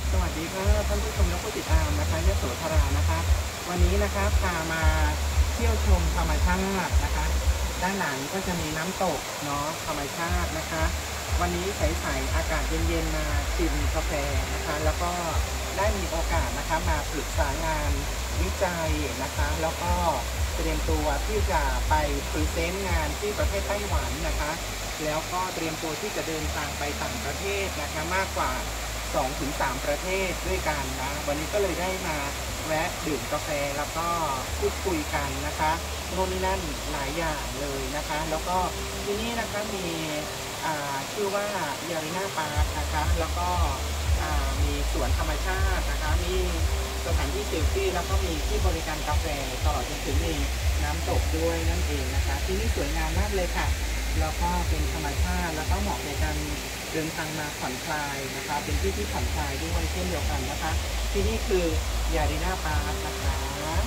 สวัสดีครับท่านผู้ชมและผู้ติดตามนะคะยโสธรานะคะวันนี้นะคะพามาเที่ยวชมธรรมชาตินะคะด้านหลังก็จะมีน้ำตกเนาะธรรมชาตินะคะวันนี้ใสๆอากาศเย็นๆมาชิมกาแฟนะคะแล้วก็ได้มีโอกาสนะคะมาปรึกษางานวิจัยนะคะแล้วก็เตรียมตัวที่จะไปพรีเซนต์งานที่ประเทศไต้หวันนะคะแล้วก็เตรียมตัวที่จะเดินทางไปต่างประเทศนะคะมากกว่า2-3ประเทศด้วยกันนะวันนี้ก็เลยได้มาแวะดื่มกาแฟแล้วก็พูดคุยกันนะคะโน่นนี่นั่นหลายอย่างเลยนะคะแล้วก็ที่นี่นะคะมีชื่อว่ายาริน่าปาร์คนะคะแล้วก็มีสวนธรรมชาตินะคะมีสถานที่เซลฟี่แล้วก็มีที่บริการกาแฟตลอดจนถึงมีน้ำตกด้วยนั่นเองนะคะที่นี่สวยงามมากเลยค่ะแล้วก็เป็นธรรมชาติแล้วก็เหมาะในการเดินทางมาผ่อนคลายนะคะเป็นที่ที่ผ่อนคลายด้วยเช่นเดียวกันนะคะที่นี่คือยาริน่าปาร์คนะคะ